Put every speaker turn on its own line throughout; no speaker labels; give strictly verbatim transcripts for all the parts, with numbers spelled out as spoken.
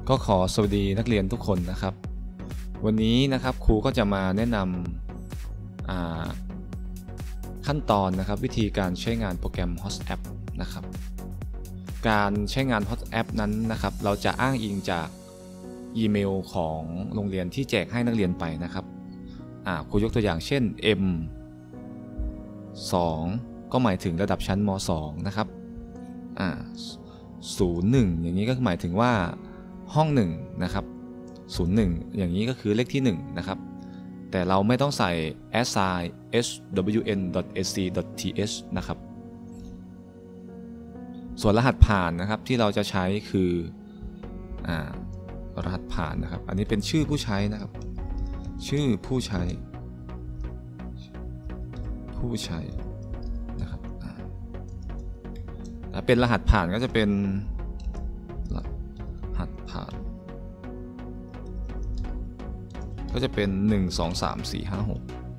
ก็ขอสวัสดีนักเรียนทุกคนนะครับวันนี้นะครับครูก็จะมาแนะนำขั้นตอนนะครับวิธีการใช้งานโปรแกรม HOTApp นะครับการใช้งาน HOTApp นั้นนะครับเราจะอ้างอิงจากอีเมลของโรงเรียนที่แจกให้นักเรียนไปนะครับครูยกตัวอย่างเช่น เอ็ม สอง ก็หมายถึงระดับชั้นม สอง นะครับอ่าศูนย์ หนึ่งอย่างนี้ก็หมายถึงว่าห้องหนึ่งนะครับศูนย์ หนึ่งอย่างนี้ก็คือเลขที่หนึ่งนะครับแต่เราไม่ต้องใส่ assign hwn.ac.th นะครับส่วนรหัสผ่านนะครับที่เราจะใช้คืออ่ารหัสผ่านนะครับอันนี้เป็นชื่อผู้ใช้นะครับชื่อผู้ใช้ผู้ใช้นะครับถ้าเป็นรหัสผ่านก็จะเป็นรหัสผ่านก็จะเป็นหนึ่ง สอง สาม สี่ ห้า หก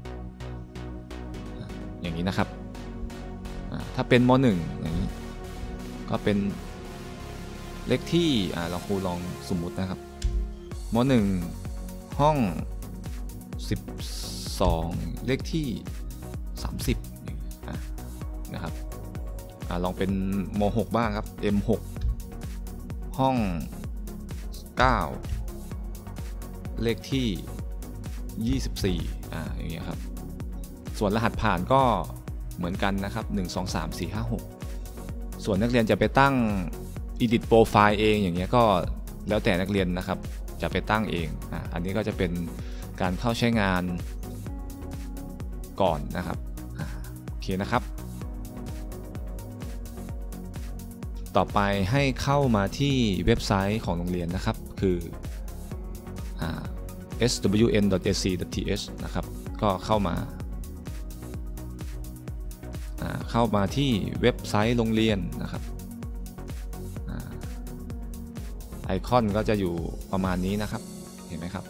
อย่างนี้นะครับถ้าเป็นม หนึ่งอย่างนี้ก็เป็นเลขที่เราครูลองสมมุตินะครับม หนึ่ง ห้องสิบสองเลขที่สามสิบนะครับลองเป็นม หกบ้างครับ เอ็ม หก ห้องเก้าเลขที่ยี่สิบสี่อ่าอย่างเงี้ยครับส่วนรหัสผ่านก็เหมือนกันนะครับหนึ่ง สอง สาม สี่ ห้า หกส่วนนักเรียนจะไปตั้ง edit profile เองอย่างเงี้ยก็แล้วแต่นักเรียนนะครับจะไปตั้งเองอ่าอันนี้ก็จะเป็นการเข้าใช้งานก่อนนะครับอ่าโอเคนะครับต่อไปให้เข้ามาที่เว็บไซต์ของโรงเรียนนะครับคืออ่า เอส ดับเบิลยู เอ็น ดอท เอ ซี ดอท ที เอช นะครับก็เข้ามาเข้ามาที่เว็บไซต์โรงเรียนนะครับไอคอนก็จะอยู่ประมาณนี้นะครับเห็นไหมครับ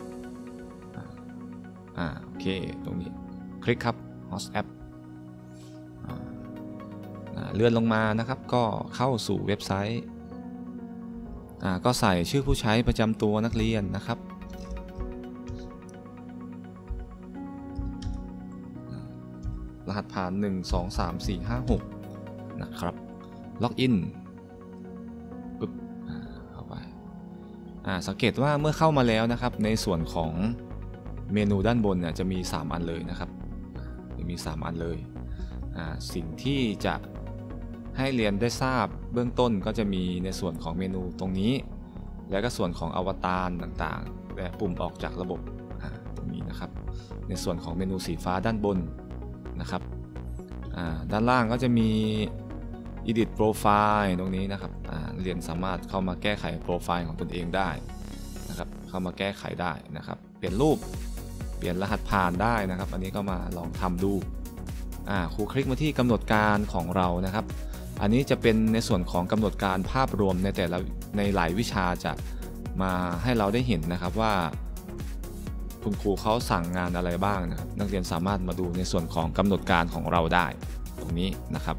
อ่าโอเคตรงนี้คลิกครับ HOTApp เลื่อนลงมานะครับก็เข้าสู่เว็บไซต์อ่าก็ใส่ชื่อผู้ใช้ประจำตัวนักเรียนนะครับรหัสผ่านหนึ่ง สอง สาม สี่ ห้า หกนะครับล็อกอินปึ๊บเข้าไปสังเกตว่าเมื่อเข้ามาแล้วนะครับในส่วนของเมนูด้านบนเนี่ยจะมีสามอันเลยนะครับจะมีสามอันเลยสิ่งที่จะให้เรียนได้ทราบเบื้องต้นก็จะมีในส่วนของเมนูตรงนี้และก็ส่วนของอวตารต่างๆและปุ่มออกจากระบบตรงนี้นะครับในส่วนของเมนูสีฟ้าด้านบนนะครับด้านล่างก็จะมี edit profile ตรงนี้นะครับเรียนสามารถเข้ามาแก้ไขโปรไฟล์ของตนเองได้นะครับเข้ามาแก้ไขได้นะครับเปลี่ยนรูปเปลี่ยนรหัสผ่านได้นะครับอันนี้ก็มาลองทำดูครูคลิกมาที่กำหนดการของเรานะครับอันนี้จะเป็นในส่วนของกำหนดการภาพรวมในแต่ละในหลายวิชาจะมาให้เราได้เห็นนะครับว่าคุณครูเขาสั่งงานอะไรบ้างนะครับนักเรียนสามารถมาดูในส่วนของกำหนดการของเราได้ตรงนี้นะครับ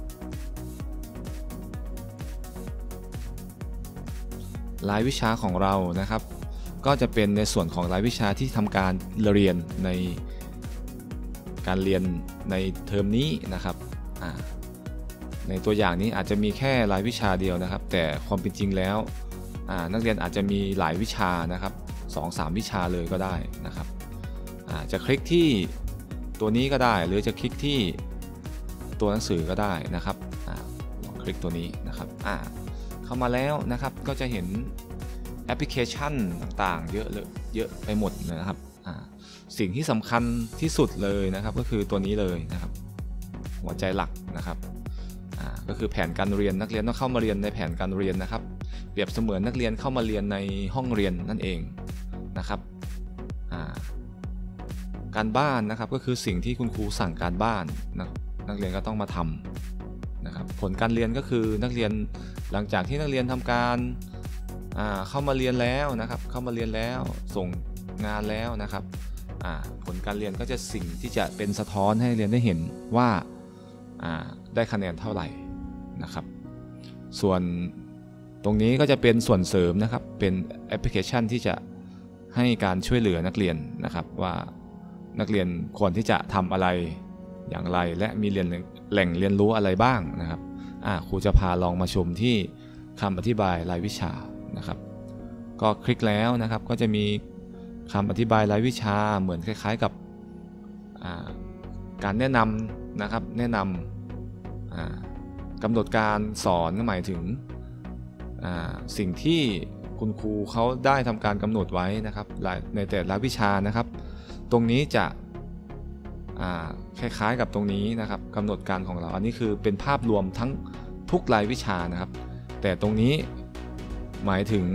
รายวิชาของเรานะครับก็จะเป็นในส่วนของรายวิชาที่ทำการเรียนในการเรียนในเทอมนี้นะครับในตัวอย่างนี้อาจจะมีแค่รายวิชาเดียวนะครับแต่ความเป็นจริงแล้วนักเรียนอาจจะมีหลายวิชานะครับสองสาม วิชาเลยก็ได้นะครับจะคลิกที่ตัวนี้ก็ได้หรือจะคลิกที่ตัวหนังสือก็ได้นะครับลองคลิกตัวนี้นะครับเข้ามาแล้วนะครับก็จะเห็นแอปพลิเคชันต่างๆเยอะเลยเยอะไปหมดนะครับสิ่งที่สำคัญที่สุดเลยนะครับก็คือตัวนี้เลยนะครับหัวใจหลักนะครับก็คือแผนการเรียนนักเรียนต้องเข้ามาเรียนในแผนการเรียนนะครับเปรียบเสมือนนักเรียนเข้ามาเรียนในห้องเรียนนั่นเองนะครับการบ้านนะครับก็คือสิ่งที่คุณครูสั่งการบ้านนะนักเรียนก็ต้องมาทำนะครับผลการเรียนก็คือนักเรียนหลังจากที่นักเรียนทำการเข้ามาเรียนแล้วนะครับเข้ามาเรียนแล้วส่งงานแล้วนะครับผลการเรียนก็จะสิ่งที่จะเป็นสะท้อนให้เรียนได้เห็นว่าได้คะแนนเท่าไหร่นะครับส่วนตรงนี้ก็จะเป็นส่วนเสริมนะครับเป็นแอปพลิเคชันที่จะให้การช่วยเหลือนักเรียนนะครับว่านักเรียนควรที่จะทำอะไรอย่างไรและมีเรียนแหล่งเรียนรู้อะไรบ้างนะครับครูจะพาลองมาชมที่คำอธิบายรายวิชานะครับก็คลิกแล้วนะครับก็จะมีคำอธิบายรายวิชาเหมือนคล้ายๆกับการแนะนำนะครับแนะนำกำหนดการสอนหมายถึงสิ่งที่คุณครูเขาได้ทำการกำหนดไว้นะครับในแต่ละวิชานะครับตรงนี้จะคล้ายๆกับตรงนี้นะครับกำหนดการของเราอันนี้คือเป็นภาพรวมทั้งทุกรายวิชานะครับแต่ตรงนี้หมายถึง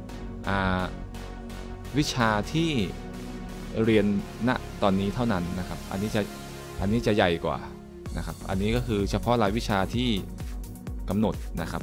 วิชาที่เรียนณตอนนี้เท่านั้นนะครับอันนี้จะอันนี้จะใหญ่กว่านะครับอันนี้ก็คือเฉพาะรายวิชาที่กำหนดนะครับ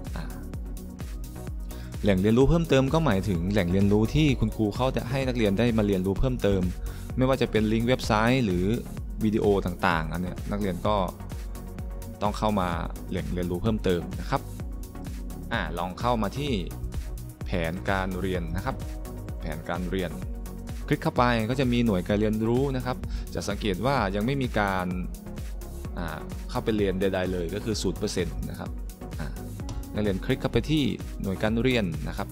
แหล่งเรียนรู้เพิ่มเติมก็หมายถึงแหล่งเรียนรู้ที่คุณครูเขาจะให้นักเรียนได้มาเรียนรู้เพิ่มเติมไม่ว่าจะเป็นลิงก์เว็บไซต์หรือวิดีโอต่างๆอันนี้นักเรียนก็ต้องเข้ามาแหล่งเรียนรู้เพิ่มเติมนะครับอ่าลองเข้ามาที่แผนการเรียนนะครับแผนการเรียนคลิกเข้าไปก็จะมีหน่วยการเรียนรู้นะครับจะสังเกตว่ายังไม่มีการเข้าไปเรียนใดๆเลยก็คือ ศูนย์เปอร์เซ็นต์ นะครับนักเรียนคลิกเข้าไปที่หน่วยการเรียนนะครับ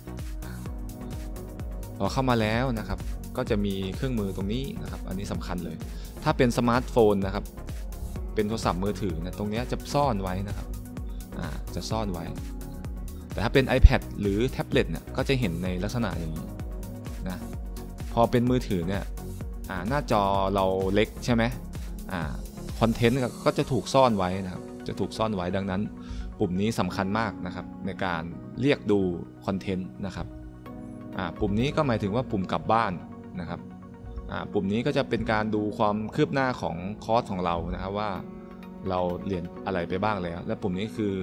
พอเข้ามาแล้วนะครับก็จะมีเครื่องมือตรงนี้นะครับอันนี้สำคัญเลยถ้าเป็นสมาร์ทโฟนนะครับเป็นโทรศัพท์มือถือนะตรงนี้จะซ่อนไว้นะครับจะซ่อนไว้แต่ถ้าเป็น iPad หรือแท็บเล็ตเนี่ยก็จะเห็นในลักษณะอย่างนี้นะพอเป็นมือถือเนี่ยหน้าจอเราเล็กใช่ไหมคอนเทนต์ก็จะถูกซ่อนไว้นะครับจะถูกซ่อนไว้ดังนั้นปุ่มนี้สำคัญมากนะครับในการเรียกดูคอนเทนต์นะครับปุ่มนี้ก็หมายถึงว่าปุ่มกลับบ้านนะครับปุ่มนี้ก็จะเป็นการดูความคืบหน้าของคอร์สของเรานะครับว่าเราเรียนอะไรไปบ้างแล้วและปุ่มนี้คือ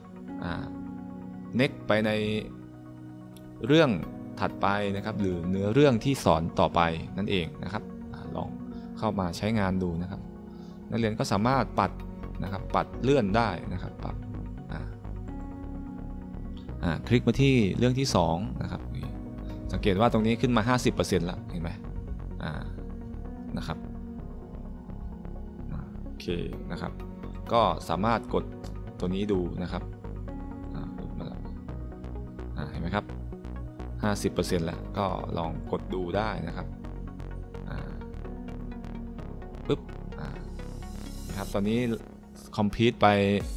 next ไปในเรื่องถัดไปนะครับหรือเนื้อเรื่องที่สอนต่อไปนั่นเองนะครับลองเข้ามาใช้งานดูนะครับนักเรียนก็สามารถปัดนะครับปัดเลื่อนได้นะครับปัดคลิกมาที่เรื่องที่สองนะครับสังเกตว่าตรงนี้ขึ้นมา ห้าสิบเปอร์เซ็นต์ แล้วเห็นไหมนะครับโอเคนะครับก็สามารถกดตัวนี้ดูนะครับเห็นไหมครับ ห้าสิบเปอร์เซ็นต์ แล้วก็ลองกดดูได้นะครับปึ๊บนะครับตอนนี้คอมพลีทไป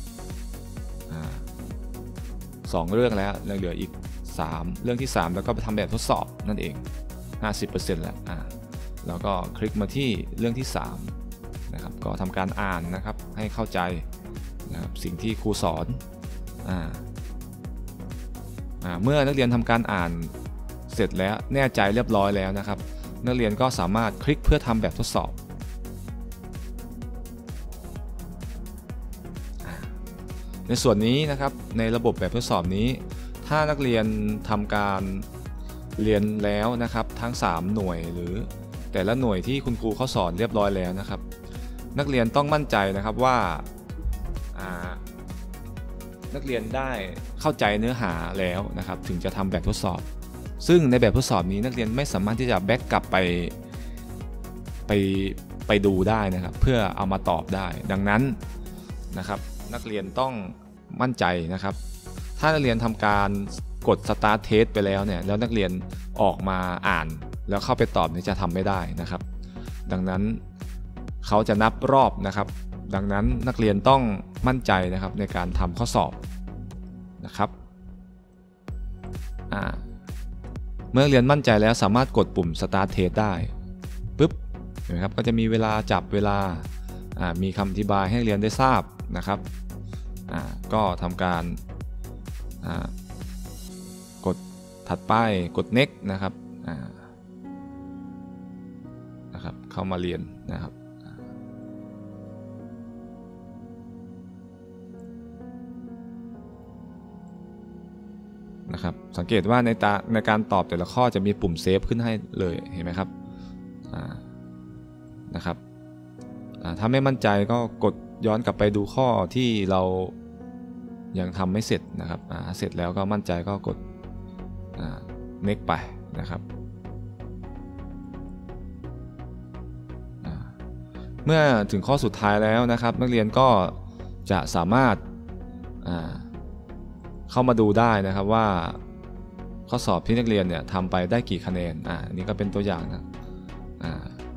สองเรื่องแล้วเหลืออีกสามเรื่องที่สามแล้วก็ไปทำแบบทดสอบนั่นเอง ห้าสิบเปอร์เซ็นต์ แล้วอ่าแล้วก็คลิกมาที่เรื่องที่สามนะครับก็ทำการอ่านนะครับให้เข้าใจนะครับสิ่งที่ครูสอนอ่าอ่าเมื่อนักเรียนทำการอ่านเสร็จแล้วแน่ใจเรียบร้อยแล้วนะครับนักเรียนก็สามารถคลิกเพื่อทำแบบทดสอบในส่วนนี้นะครับในระบบแบบทดสอบนี้ถ้านักเรียนทำการเรียนแล้วนะครับทั้งสามหน่วยหรือแต่ละหน่วยที่คุณครูเขาสอนเรียบร้อยแล้วนะครับนักเรียนต้องมั่นใจนะครับว่านักเรียนได้เข้าใจเนื้อหาแล้วนะครับถึงจะทำแบบทดสอบซึ่งในแบบทดสอบนี้นักเรียนไม่สามารถที่จะแบ็กกลับไปไปไปดูได้นะครับเพื่อเอามาตอบได้ดังนั้นนะครับนักเรียนต้องมั่นใจนะครับถ้านักเรียนทำการกด start test ไปแล้วเนี่ยแล้วนักเรียนออกมาอ่านแล้วเข้าไปตอบเนี่ยจะทำไม่ได้นะครับดังนั้นเขาจะนับรอบนะครับดังนั้นนักเรียนต้องมั่นใจนะครับในการทำข้อสอบนะครับอ่าเมื่อเรียนมั่นใจแล้วสามารถกดปุ่ม start test ได้ปึ๊บเห็นไหมครับก็จะมีเวลาจับเวลามีคำอธิบายให้เรียนได้ทราบนะครับก็ทำการกดถัดไปกด next นะครับนะครับเข้ามาเรียนนะครับนะครับสังเกตว่าในตาในการตอบแต่ละข้อจะมีปุ่มเซฟขึ้นให้เลยเห็นไหมครับนะครับถ้าไม่มั่นใจก็กดย้อนกลับไปดูข้อที่เรายังทำไม่เสร็จนะครับเสร็จแล้วก็มั่นใจก็กด next ไปนะครับเมื่อถึงข้อสุดท้ายแล้วนะครับนักเรียนก็จะสามารถเข้ามาดูได้นะครับว่าข้อสอบที่นักเรียนเนี่ยทำไปได้กี่คะแนนอ่านี่ก็เป็นตัวอย่างนะอ่า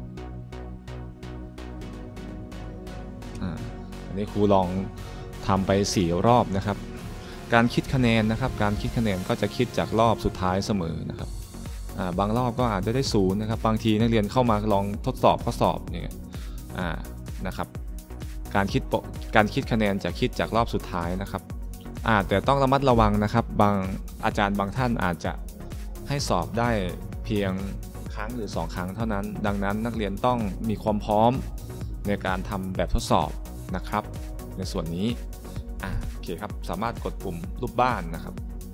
อ่าอันนี้ครูลองทำไปสี่รอบนะครับการคิดคะแนนนะครับการคิดคะแนนก็จะคิดจากรอบสุดท้ายเสมอนะครับอ่าบางรอบก็อาจจะได้ศูนย์นะครับบางทีนักเรียนเข้ามาลองทดสอบข้อสอบเนี่ยอ่านะครับการคิดการคิดคะแนนจะคิดจากรอบสุดท้ายนะครับอ่าแต่ต้องระมัดระวังนะครับบางอาจารย์บางท่านอาจจะให้สอบได้เพียงครั้งหรือสองครั้งเท่านั้นดังนั้นนักเรียนต้องมีความพร้อมในการทำแบบทดสอบนะครับในส่วนนี้อ่าโอเคครับสามารถกดปุ่มรูปบ้านนะครับ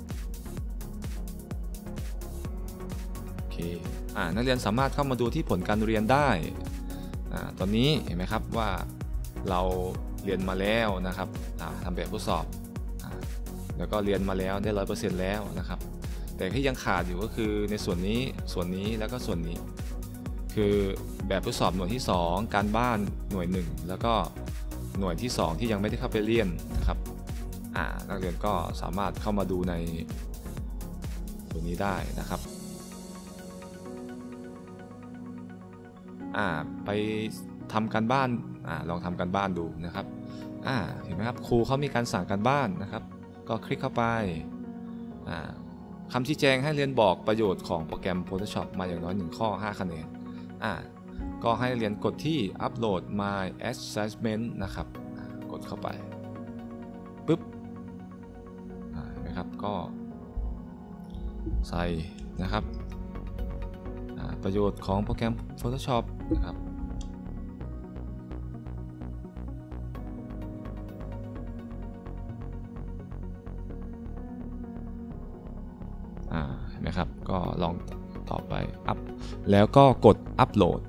โอเคอ่านักเรียนสามารถเข้ามาดูที่ผลการเรียนได้อ่าตอนนี้เห็นไหมครับว่าเราเรียนมาแล้วนะครับอ่าทำแบบทดสอบแล้วก็เรียนมาแล้วได้ ร้อยเปอร์เซ็นต์ แล้วนะครับแต่ที่ยังขาดอยู่ก็คือในส่วนนี้ส่วนนี้แล้วก็ส่วนนี้คือแบบทดสอบหน่วยที่สองการบ้านหน่วยหนึ่งแล้วก็หน่วยที่สองที่ยังไม่ได้เข้าไปเรียนนะครับอ่านักเรียนก็สามารถเข้ามาดูในตัวนี้ได้นะครับอ่าไปทำการบ้านอ่าลองทำการบ้านดูนะครับอ่าเห็นไหมครับครูเขามีการสั่งการบ้านนะครับก็คลิกเข้าไปคำชี้แจงให้เรียนบอกประโยชน์ของโปรแกรม Photoshop มาอย่างน้อยหนึ่งข้อห้าคะแนนก็ให้เรียนกดที่ Upload My Assignment นะครับกดเข้าไปปึ๊บเห็นไหมครับก็ใส่นะครับประโยชน์ของโปรแกรม Photoshop นะครับนะครับก็ลองต่อไปอัพแล้วก็กดอัปโหลด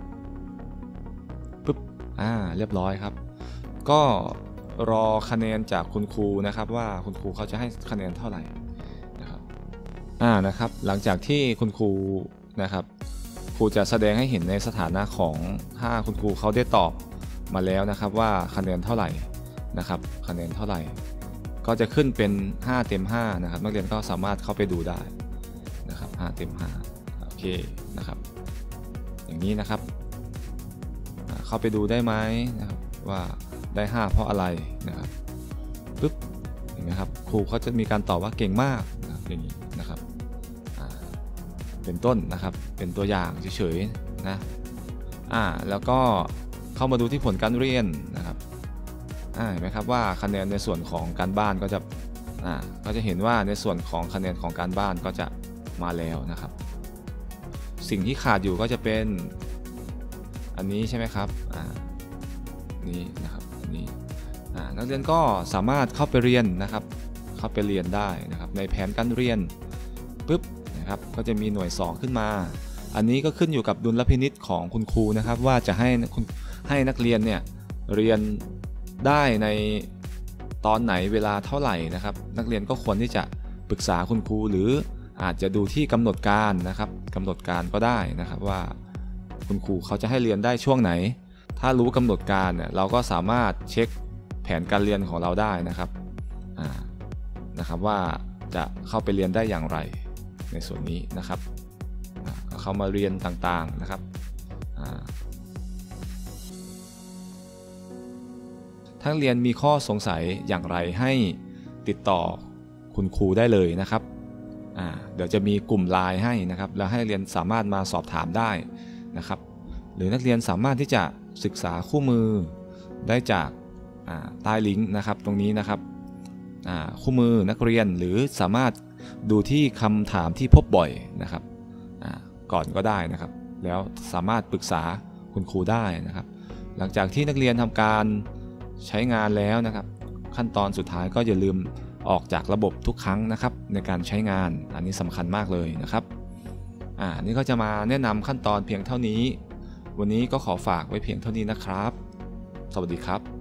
ปึ๊บอ่าเรียบร้อยครับก็รอคะแนนจากคุณครูนะครับว่าคุณครูเขาจะให้คะแนนเท่าไหร่นะครับอ่านะครับหลังจากที่คุณครูนะครับครูจะแสดงให้เห็นในสถานะของถ้าคุณครูเขาได้ตอบมาแล้วนะครับว่าคะแนนเท่าไหร่นะครับคะแนนเท่าไหร่ก็จะขึ้นเป็นห้าเต็มห้านะครับนักเรียนก็สามารถเข้าไปดูได้นะครับห้าเต็มห้าโอเคนะครับอย่างนี้นะครับเข้าไปดูได้ไหมนะครับว่าได้ห้าเพราะอะไรนะครับปึ๊บเห็นไหมครับครูเขาจะมีการตอบว่าเก่งมากนะครับอย่างนี้นะครับเป็นต้นนะครับเป็นตัวอย่างเฉยๆนะอ่าแล้วก็เข้ามาดูที่ผลการเรียนนะครับอ่าเห็นไหมครับว่าคะแนนในส่วนของการบ้านก็จะอ่าก็จะเห็นว่าในส่วนของคะแนนของการบ้านก็จะมาแล้วนะครับสิ่งที่ขาดอยู่ก็จะเป็นอันนี้ใช่ไหมครับอ่านี้นะครับนี้อ่านักเรียนก็สามารถเข้าไปเรียนนะครับเข้าไปเรียนได้นะครับในแผนการเรียนปึ๊บนะครับก็จะมีหน่วยสองขึ้นมาอันนี้ก็ขึ้นอยู่กับดุลพินิจของคุณครูนะครับว่าจะให้ให้นักเรียนเนี่ยเรียนได้ในตอนไหนเวลาเท่าไหร่นะครับนักเรียนก็ควรที่จะปรึกษาคุณครูหรืออาจจะดูที่กำหนดการนะครับกำหนดการก็ได้นะครับว่าคุณครูเขาจะให้เรียนได้ช่วงไหนถ้ารู้กำหนดการเนี่ยเราก็สามารถเช็คแผนการเรียนของเราได้นะครับนะครับว่าจะเข้าไปเรียนได้อย่างไรในส่วนนี้นะครับเข้ามาเรียนต่างๆนะครับถ้าเรียนมีข้อสงสัยอย่างไรให้ติดต่อคุณครูได้เลยนะครับเดี๋ยวจะมีกลุ่มไลน์ให้นะครับแล้วให้เรียนสามารถมาสอบถามได้นะครับหรือนักเรียนสามารถที่จะศึกษาคู่มือได้จากใต้ลิงก์นะครับตรงนี้นะครับคู่มือนักเรียนหรือสามารถดูที่คำถามที่พบบ่อยนะครับก่อนก็ได้นะครับแล้วสามารถปรึกษาคุณครูได้นะครับหลังจากที่นักเรียนทำการใช้งานแล้วนะครับขั้นตอนสุดท้ายก็อย่าลืมออกจากระบบทุกครั้งนะครับในการใช้งานอันนี้สำคัญมากเลยนะครับอ่านี่ก็จะมาแนะนำขั้นตอนเพียงเท่านี้วันนี้ก็ขอฝากไว้เพียงเท่านี้นะครับสวัสดีครับ